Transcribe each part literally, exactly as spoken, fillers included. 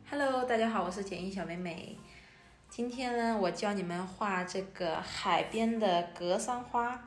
Hello，大家好，我是简易小美美。今天呢，我教你们画这个海边的格桑花。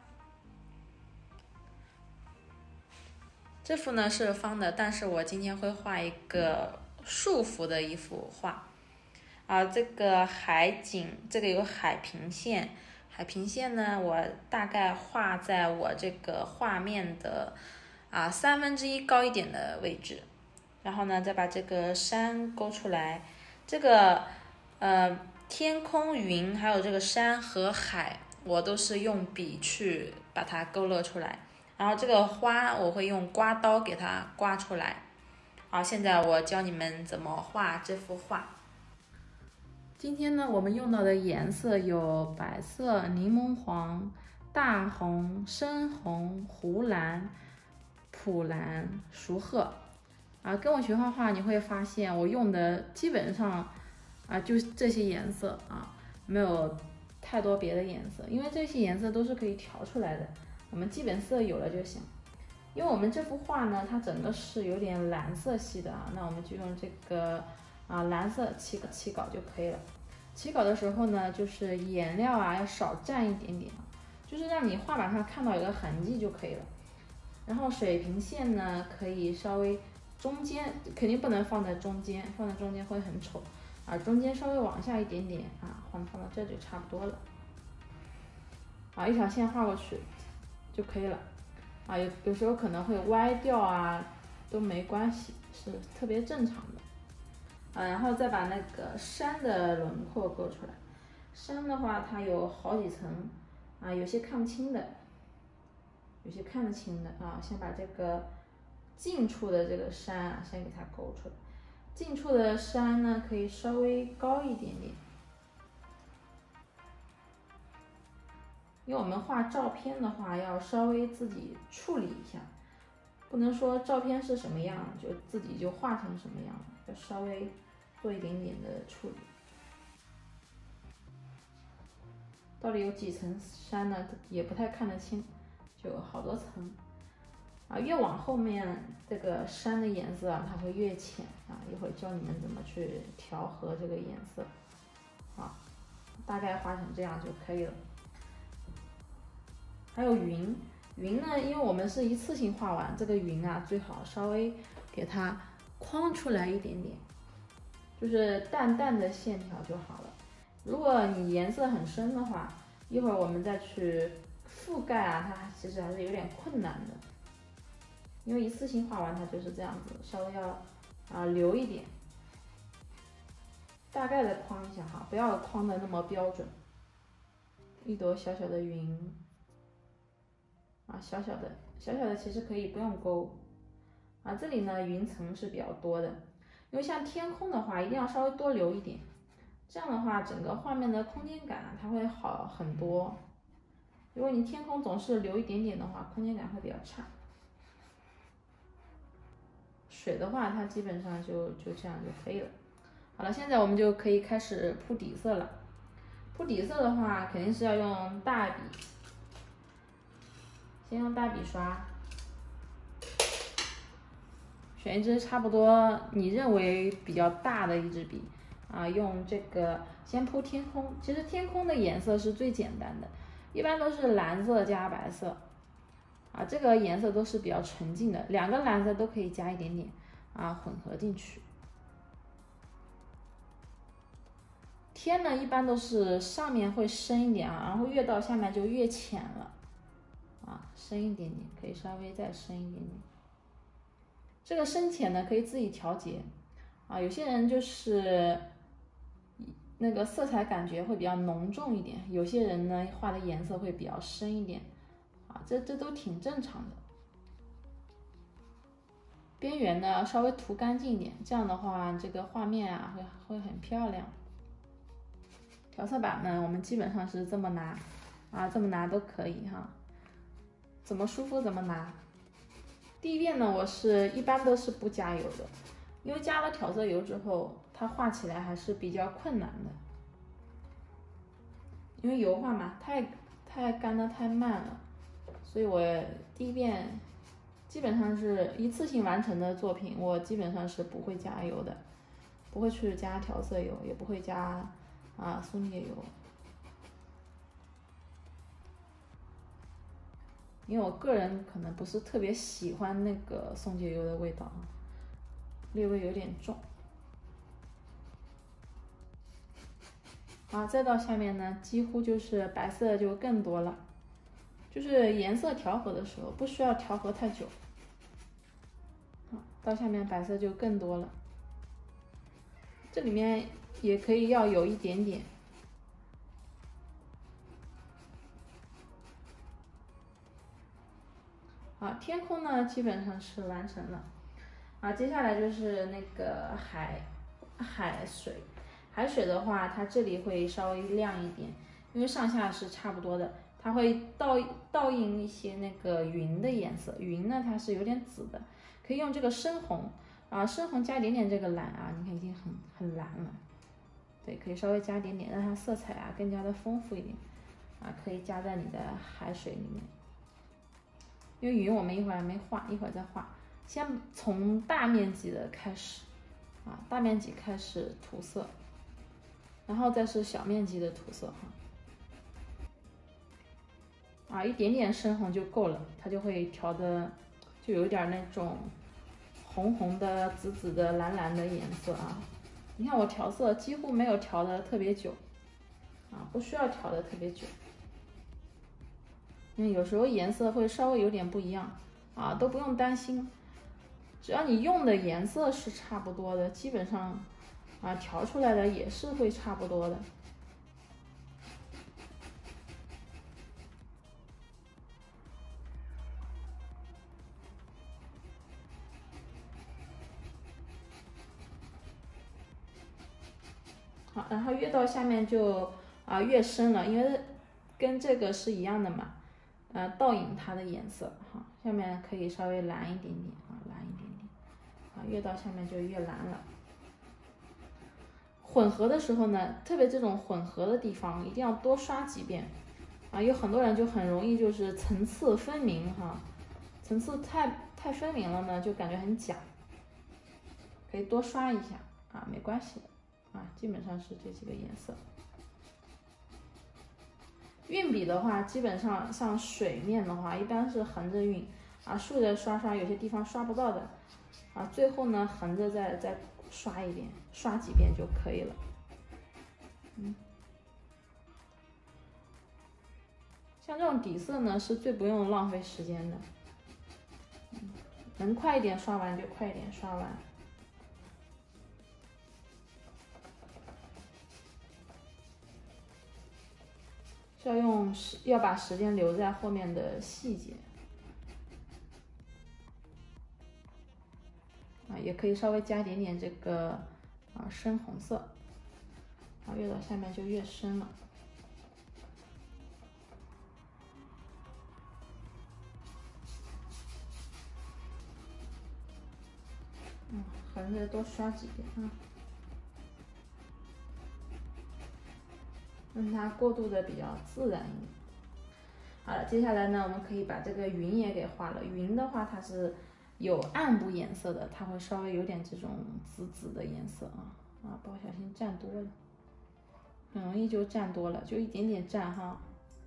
这幅呢是方的，但是我今天会画一个竖幅的一幅画。啊，这个海景，这个有海平线，海平线呢，我大概画在我这个画面的啊三分之一高一点的位置。然后呢，再把这个山勾出来，这个呃天空、云，还有这个山和海，我都是用笔去把它勾勒出来。然后这个花，我会用刮刀给它刮出来。好，现在我教你们怎么画这幅画。今天呢，我们用到的颜色有白色、柠檬黄、大红、深红、湖蓝、普蓝、熟褐。啊，跟我学画画，你会发现我用的基本上啊就是这些颜色啊，没有太多别的颜色，因为这些颜色都是可以调出来的，我们基本色有了就行。因为我们这幅画呢，它整个是有点蓝色系的啊，那我们就用这个啊蓝色起稿起稿就可以了。起稿的时候呢，就是颜料啊要少蘸一点点，就是让你画板上看到有个痕迹就可以了。然后水平线呢，可以稍微中间，肯定不能放在中间，放在中间会很丑啊，中间稍微往下一点点啊，放放到这就差不多了。啊，一条线画过去就可以了。啊，有有时候可能会歪掉啊，都没关系，是特别正常的。啊，然后再把那个山的轮廓勾出来。山的话，它有好几层啊，有些看不清的，有些看得清的啊。先把这个近处的这个山啊，先给它勾出来。近处的山呢，可以稍微高一点点，因为我们画照片的话，要稍微自己处理一下，不能说照片是什么样就自己就画成什么样，要稍微做一点点的处理。到底有几层山呢？也不太看得清，就有好多层。啊，越往后面这个山的颜色啊，它会越浅啊。一会儿教你们怎么去调和这个颜色，啊，大概画成这样就可以了。还有云，云呢，因为我们是一次性画完，这个云啊，最好稍微给它框出来一点点，就是淡淡的线条就好了。如果你颜色很深的话，一会儿我们再去覆盖啊，它其实还是有点困难的。因为一次性画完它就是这样子，稍微要啊留一点，大概的框一下哈，不要框的那么标准。一朵小小的云啊，小小的小小的其实可以不用勾啊。这里呢云层是比较多的，因为像天空的话，一定要稍微多留一点，这样的话整个画面的空间感它会好很多。如果你天空总是留一点点的话，空间感会比较差。水的话，它基本上就就这样就可以了。好了，现在我们就可以开始铺底色了。铺底色的话，肯定是要用大笔，先用大笔刷，选一支差不多你认为比较大的一支笔啊，用这个先铺天空。其实天空的颜色是最简单的，一般都是蓝色加白色。啊，这个颜色都是比较纯净的，两个蓝色都可以加一点点啊，混合进去。天呢，一般都是上面会深一点啊，然后越到下面就越浅了啊，深一点点，可以稍微再深一点点。这个深浅呢，可以自己调节啊，有些人就是那个色彩感觉会比较浓重一点，有些人呢画的颜色会比较深一点。啊，这这都挺正常的。边缘呢稍微涂干净一点，这样的话这个画面啊会会很漂亮。调色板呢，我们基本上是这么拿啊，这么拿都可以哈，怎么舒服怎么拿。第一遍呢，我是一般都是不加油的，因为加了调色油之后，它画起来还是比较困难的。因为油画嘛，太太干的太慢了。所以我第一遍基本上是一次性完成的作品，我基本上是不会加油的， 不会去加调色油，也不会加啊松节油，因为我个人可能不是特别喜欢那个松节油的味道啊，略微有点重。好，再到下面呢，几乎就是白色就更多了，就是颜色调和的时候不需要调和太久。好，到下面白色就更多了，这里面也可以要有一点点。好，天空呢基本上是完成了。啊，接下来就是那个海海水。海水的话，它这里会稍微亮一点，因为上下是差不多的，它会倒倒映一些那个云的颜色。云呢，它是有点紫的，可以用这个深红啊，深红加一点点这个蓝啊，你看已经很很蓝了。对，可以稍微加一点点，让它色彩啊更加的丰富一点啊，可以加在你的海水里面。因为云我们一会儿还没画，一会儿再画。先从大面积的开始啊，大面积开始涂色。然后再是小面积的涂色哈，啊，一点点深红就够了，它就会调的就有点那种红红的、紫紫的、蓝蓝的颜色啊。你看我调色几乎没有调的特别久啊，不需要调的特别久，因为有时候颜色会稍微有点不一样啊，都不用担心，只要你用的颜色是差不多的，基本上。啊，调出来的也是会差不多的。好，然后越到下面就啊越深了，因为跟这个是一样的嘛，呃，倒影它的颜色哈，下面可以稍微蓝一点点啊，蓝一点点，啊，越到下面就越蓝了。混合的时候呢，特别这种混合的地方一定要多刷几遍啊，有很多人就很容易就是层次分明哈，层次太太分明了呢，就感觉很假，可以多刷一下啊，没关系的啊，基本上是这几个颜色。运笔的话，基本上像水面的话，一般是横着运啊，竖着刷刷，有些地方刷不到的啊，最后呢横着再再刷一遍，刷几遍就可以了。嗯，像这种底色呢，是最不用浪费时间的，嗯，能快一点刷完就快一点刷完。要用时要把时间留在后面的细节啊，也可以稍微加一点点这个啊深红色啊，越到下面就越深了。嗯，横着多刷几遍啊，让它过渡的比较自然一点。好了，接下来呢，我们可以把这个云也给画了。云的话，它是有暗部颜色的，它会稍微有点这种紫紫的颜色啊啊，不小心蘸多了，很容易就蘸多了，就一点点蘸哈。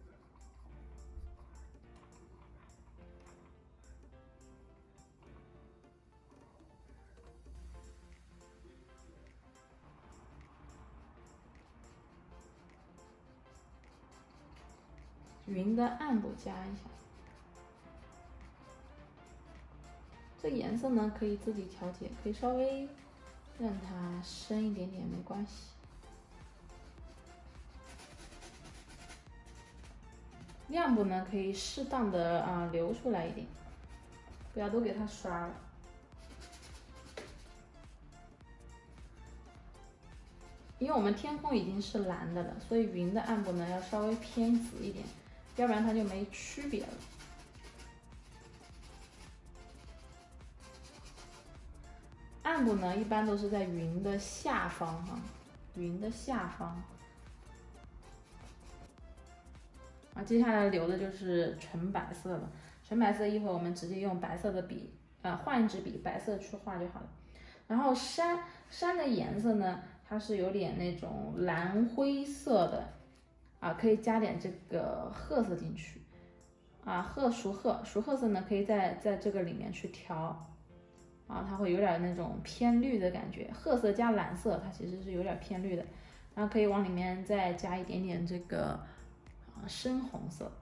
云的暗部加一下，这颜色呢可以自己调节，可以稍微让它深一点点没关系。亮部呢可以适当的啊留出来一点，不要都给它刷了。因为我们天空已经是蓝的了，所以云的暗部呢要稍微偏紫一点，要不然它就没区别了。暗部呢一般都是在云的下方哈，云的下方。啊，接下来留的就是纯白色了。纯白色一会儿我们直接用白色的笔啊，换一支笔，白色去画就好了。 然后山山的颜色呢，它是有点那种蓝灰色的，啊，可以加点这个褐色进去，啊，褐熟褐熟褐色呢，可以在在这个里面去调，啊，它会有点那种偏绿的感觉，褐色加蓝色，它其实是有点偏绿的，然后可以往里面再加一点点这个啊深红色，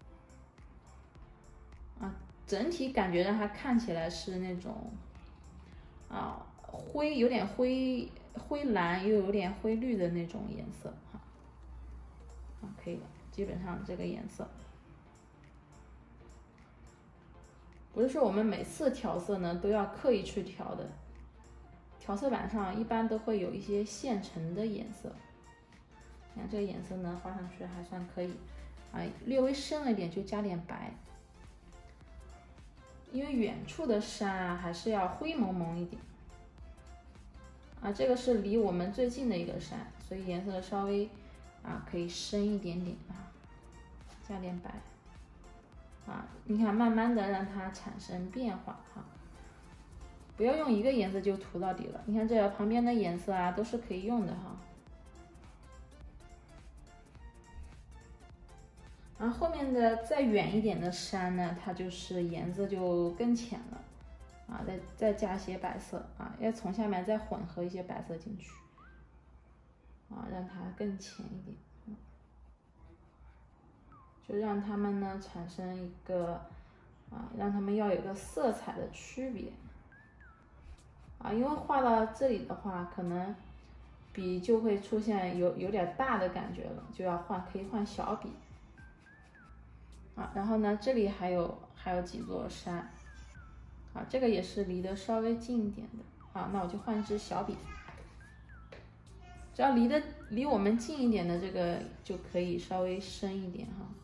啊，整体感觉让它看起来是那种啊灰有点灰灰蓝又有点灰绿的那种颜色哈，啊，可以了，基本上这个颜色。不是说我们每次调色呢都要刻意去调的，调色板上一般都会有一些现成的颜色。你看这个颜色呢画上去还算可以，啊，略微深了一点就加点白，因为远处的山啊还是要灰蒙蒙一点。啊，这个是离我们最近的一个山，所以颜色稍微啊可以深一点点啊，加点白。啊，你看，慢慢的让它产生变化哈，不要用一个颜色就涂到底了。你看这旁边的颜色啊，都是可以用的哈。然后后面的再远一点的山呢，它就是颜色就更浅了，啊，再再加些白色啊，要从下面再混合一些白色进去，啊，让它更浅一点。就让它们呢产生一个啊，让它们要有个色彩的区别啊，因为画到这里的话，可能笔就会出现有有点大的感觉了，就要换，可以换小笔啊。然后呢，这里还有还有几座山啊，这个也是离得稍微近一点的啊，那我就换支小笔，只要离得离我们近一点的这个就可以稍微深一点哈。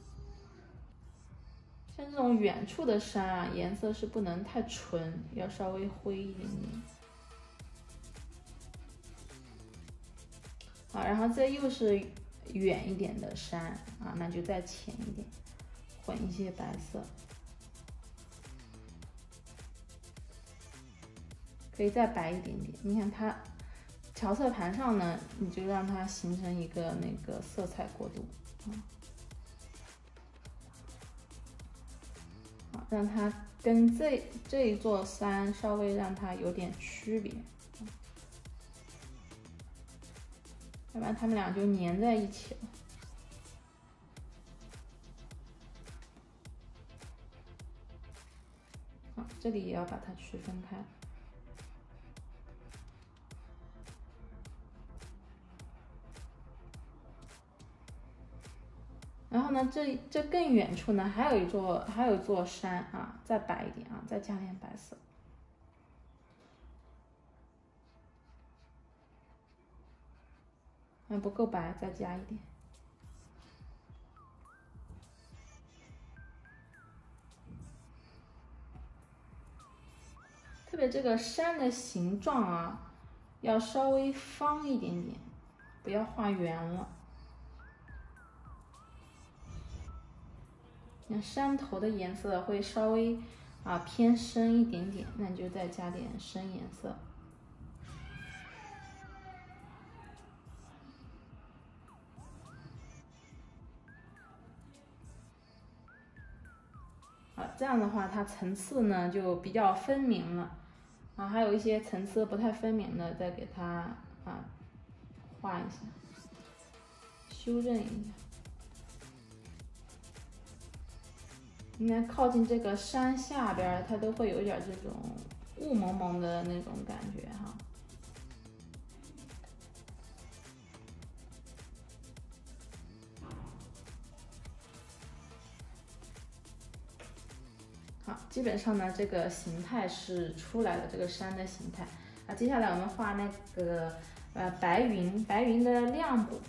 像这种远处的山啊，颜色是不能太纯，要稍微灰一点点。好，然后这又是远一点的山啊，那就再浅一点，混一些白色，可以再白一点点。你看它调色盘上呢，你就让它形成一个那个色彩过渡啊。让它跟这这一座山稍微让它有点区别，要不然它们俩就粘在一起了。好，这里也要把它区分开。然后呢，这这更远处呢，还有一座，还有一座山啊，再白一点啊，再加点白色。还不够白，再加一点。特别这个山的形状啊，要稍微方一点点，不要画圆了。那山头的颜色会稍微啊偏深一点点，那你就再加点深颜色。好，这样的话它层次呢就比较分明了。啊，还有一些层次不太分明的，再给它啊画一下，修正一下。你看靠近这个山下边，它都会有一点这种雾蒙蒙的那种感觉哈。好，基本上呢，这个形态是出来了，这个山的形态。啊，接下来我们画那个呃白云，白云的亮部。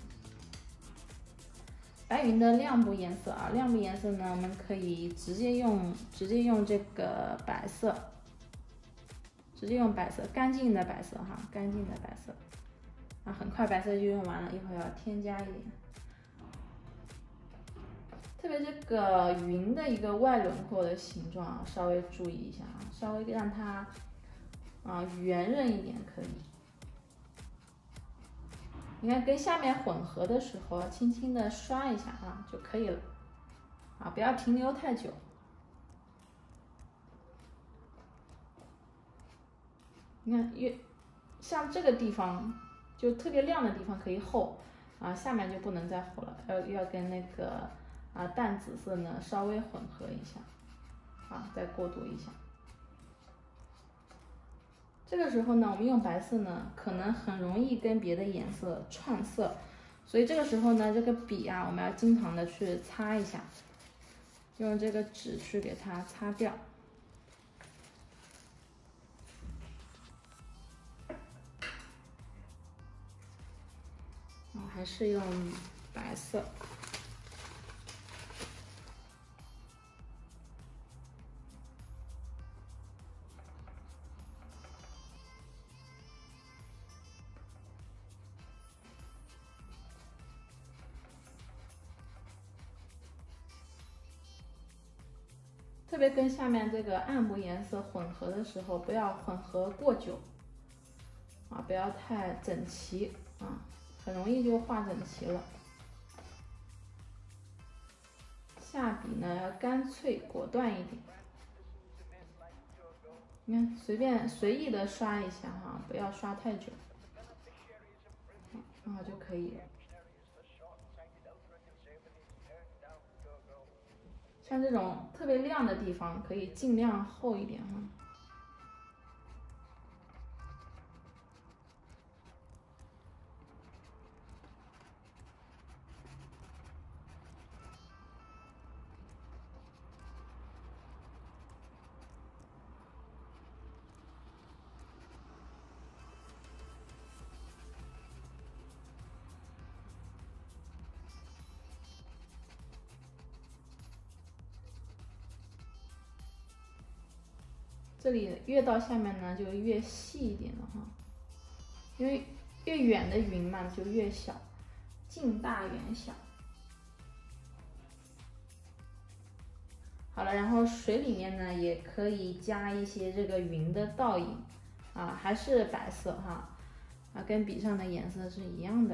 白云的亮部颜色啊，亮部颜色呢，我们可以直接用直接用这个白色，直接用白色，干净的白色哈，干净的白色。啊，很快白色就用完了，一会儿要添加一点。特别这个云的一个外轮廓的形状啊，稍微注意一下啊，稍微让它啊，圆润一点可以。你看跟下面混合的时候，轻轻的刷一下啊就可以了，啊，不要停留太久。你看越像这个地方就特别亮的地方可以厚啊，下面就不能再厚了，要要跟那个啊淡紫色呢稍微混合一下，啊，再过渡一下。这个时候呢，我们用白色呢，可能很容易跟别的颜色串色，所以这个时候呢，这个笔啊，我们要经常的去擦一下，用这个纸去给它擦掉。啊，还是用白色。特别跟下面这个暗部颜色混合的时候，不要混合过久，啊，不要太整齐啊，很容易就画整齐了。下笔呢要干脆果断一点，你看随便随意的刷一下哈，不要刷太久，然后就可以了。像这种特别亮的地方，可以尽量厚一点哈。这里越到下面呢，就越细一点了哈，因为越远的云嘛就越小，近大远小。好了，然后水里面呢也可以加一些这个云的倒影，啊，还是白色哈，啊，跟笔上的颜色是一样的，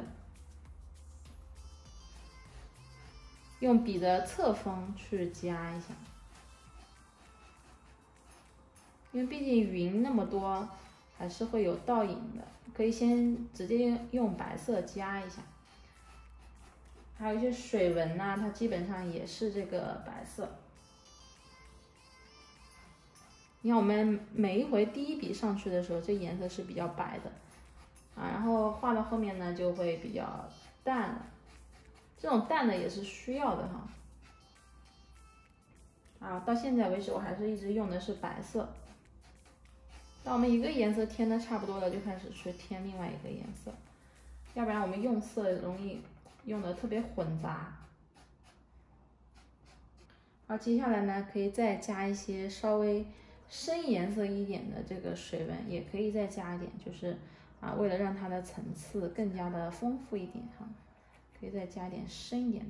用笔的侧锋去加一下。因为毕竟云那么多，还是会有倒影的，可以先直接用白色加一下。还有一些水纹呐、啊，它基本上也是这个白色。你看我们每一回第一笔上去的时候，这颜色是比较白的，啊，然后画到后面呢就会比较淡了。这种淡的也是需要的哈。啊，到现在为止我还是一直用的是白色。当我们一个颜色填的差不多了，就开始去填另外一个颜色，要不然我们用色容易用的特别混杂。好，接下来呢，可以再加一些稍微深颜色一点的这个水纹，也可以再加一点，就是啊，为了让它的层次更加的丰富一点哈，可以再加点深一点的。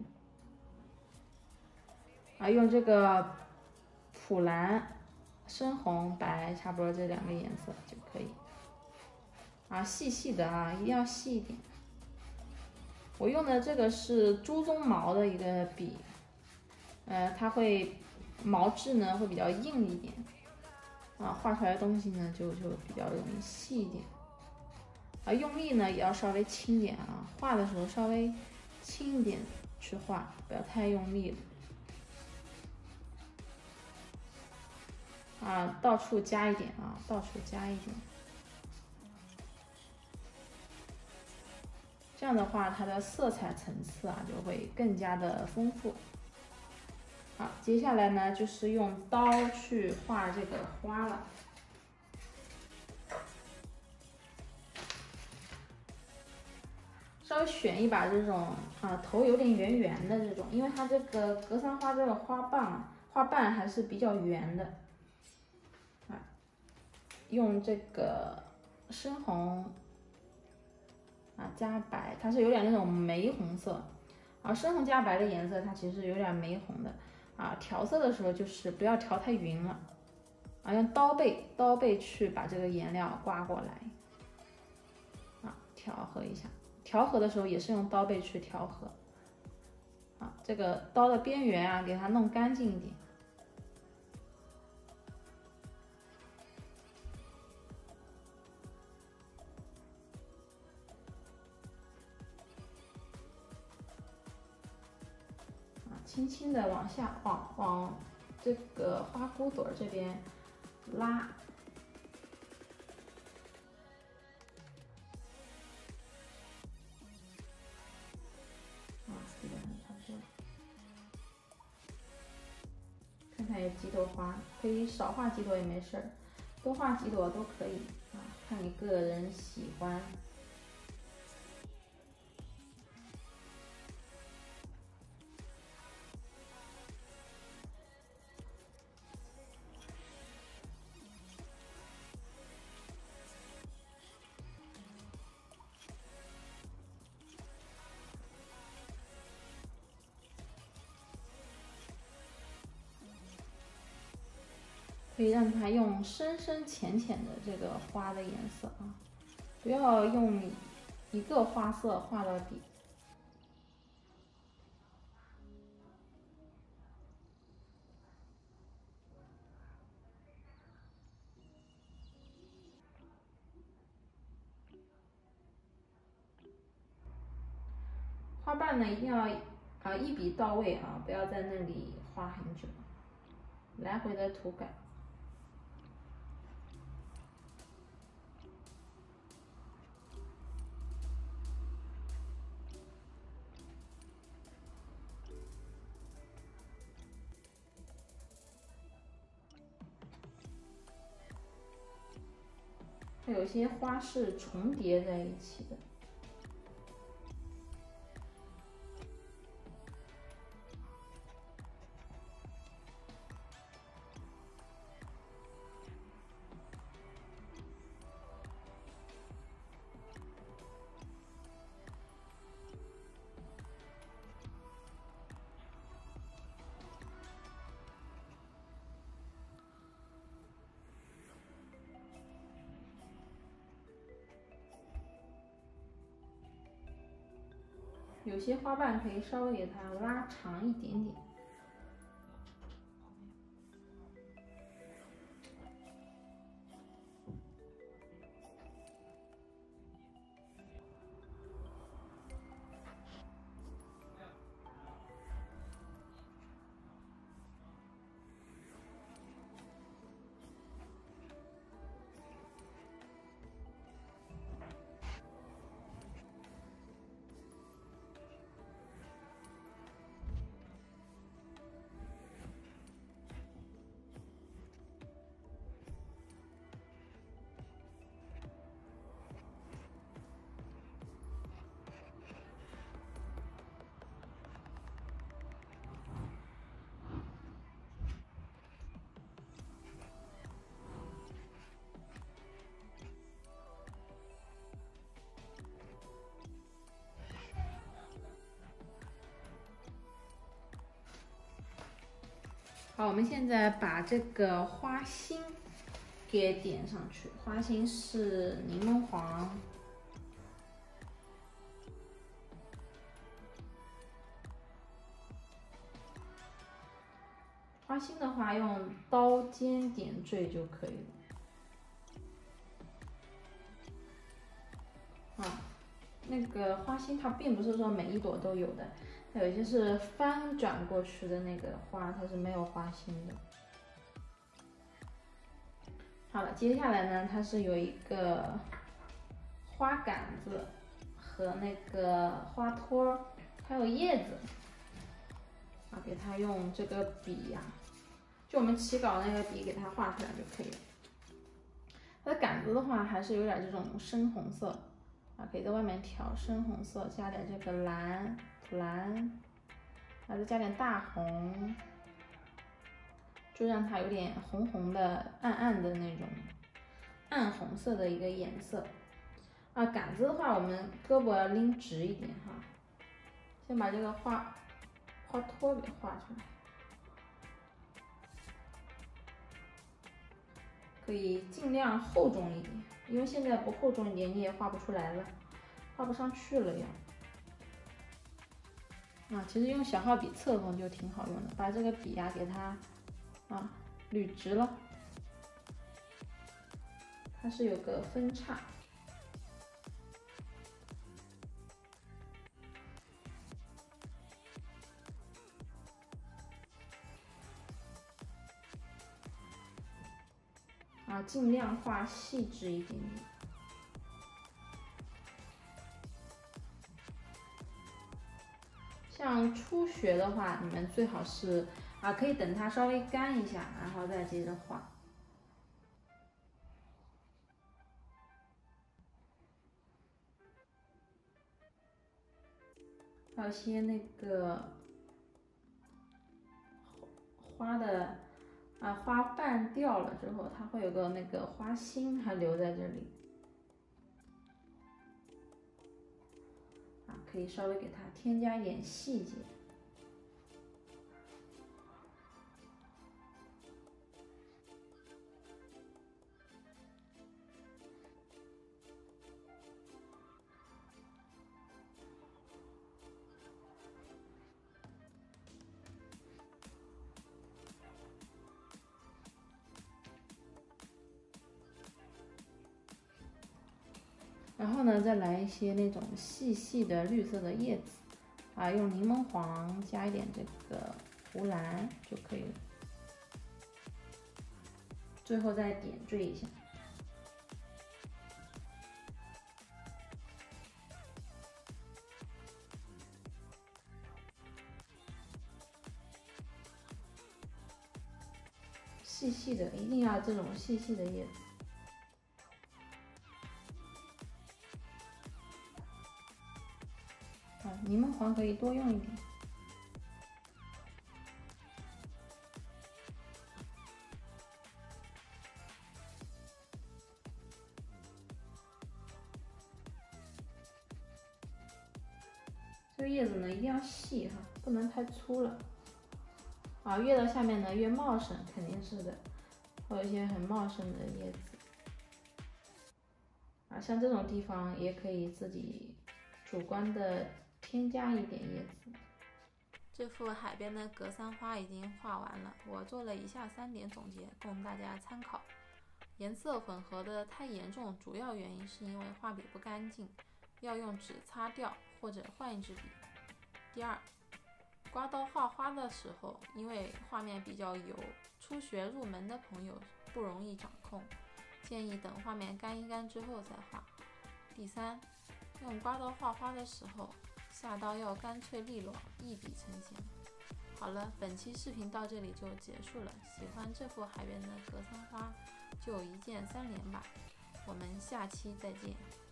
啊，用这个普蓝。深红、白，差不多这两个颜色就可以。啊，细细的啊，一定要细一点。我用的这个是猪鬃毛的一个笔，呃，它会毛质呢会比较硬一点，啊，画出来的东西呢就就比较容易细一点。啊，用力呢也要稍微轻点啊，画的时候稍微轻一点去画，不要太用力了。啊，到处加一点啊，到处加一点，这样的话，它的色彩层次啊就会更加的丰富。好，接下来呢就是用刀去画这个花了。稍微选一把这种啊头有点圆圆的这种，因为它这个格桑花这个花瓣花瓣还是比较圆的。用这个深红啊加白，它是有点那种玫红色，啊，深红加白的颜色它其实有点玫红的啊。调色的时候就是不要调太匀了， 啊，用刀背刀背去把这个颜料刮过来，啊，调和一下。调和的时候也是用刀背去调和，啊，这个刀的边缘啊，给它弄干净一点。啊，轻轻的往下，往往这个花骨朵这边拉。看看有几朵花，可以少画几朵也没事儿，多画几朵都可以啊，看你个人喜欢。可以让它用深深浅浅的这个花的颜色啊，不要用一个花色画到底。花瓣呢一定要啊一笔到位啊，不要在那里画很久，来回的涂改。它有些花是重叠在一起的。有些花瓣可以稍微给它拉长一点点。好，我们现在把这个花心给点上去。花心是柠檬黄，花心的话用刀尖点缀就可以了。啊，那个花心它并不是说每一朵都有的。它有些是翻转过去的那个花，它是没有花心的。好了，接下来呢，它是有一个花杆子和那个花托，还有叶子啊，给它用这个笔呀、啊，就我们起稿那个笔给它画出来就可以了。它的杆子的话，还是有点这种深红色啊，可以在外面调深红色，加点这个蓝。蓝，啊，再加点大红，就让它有点红红的、暗暗的那种暗红色的一个颜色。啊，杆子的话，我们胳膊要拎直一点哈。先把这个花花托给画出来。 可以尽量厚重一点，因为现在不厚重一点你也画不出来了，画不上去了呀。啊，其实用小号笔侧锋就挺好用的，把这个笔呀、啊、给它啊捋直了，它是有个分叉。啊，尽量画细致一点点。像初学的话，你们最好是啊，可以等它稍微干一下，然后再接着画。还有些那个花的啊，花瓣掉了之后，它会有个那个花心还留在这里。啊，可以稍微给它添加一点细节。然后呢，再来一些那种细细的绿色的叶子，啊，用柠檬黄加一点这个湖蓝就可以了。最后再点缀一下。细细的，一定要这种细细的叶子。啊，柠檬黄可以多用一点。这个叶子呢一定要细哈，不能太粗了。啊，越到下面呢越茂盛，肯定是的，会有一些很茂盛的叶子。啊，像这种地方也可以自己主观的添加一点叶子。 这幅海边的格桑花已经画完了，我做了以下三点总结，供大家参考。颜色混合的太严重，主要原因是因为画笔不干净，要用纸擦掉或者换一支笔。第二，刮刀画花的时候，因为画面比较油，初学入门的朋友不容易掌控，建议等画面干一干之后再画。第三，用刮刀画花的时候，下刀要干脆利落，一笔成型。好了，本期视频到这里就结束了。喜欢这幅海边的格桑花，就一键三连吧。我们下期再见。